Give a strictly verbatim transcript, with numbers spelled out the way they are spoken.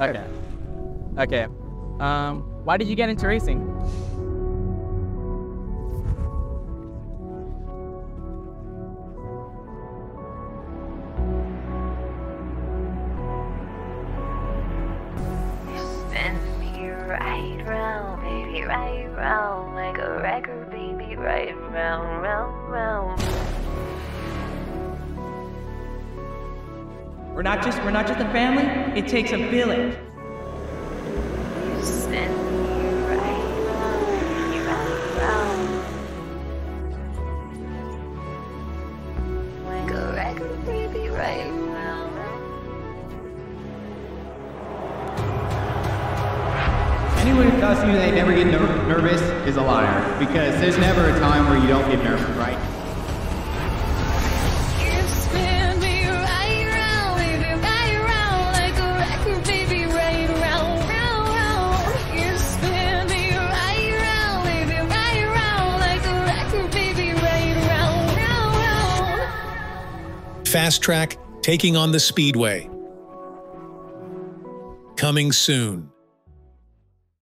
Okay. Okay. Um, why did you get into racing? Spin me right round, baby, right round, like a record, baby, right round, round, round. We're not just we're not just a family. It takes a village. Spin me right round, baby, right round, like a record, baby, right round. Anyone who tells you they never get ner nervous is a liar, because there's never a time where you don't get nervous, right? You spin me right round, baby, right round, like a record, baby, right round, round, round. You spin me right round, baby, right round, like a record, baby, right round, round, round. Fast Track taking on the Speedway. Coming soon.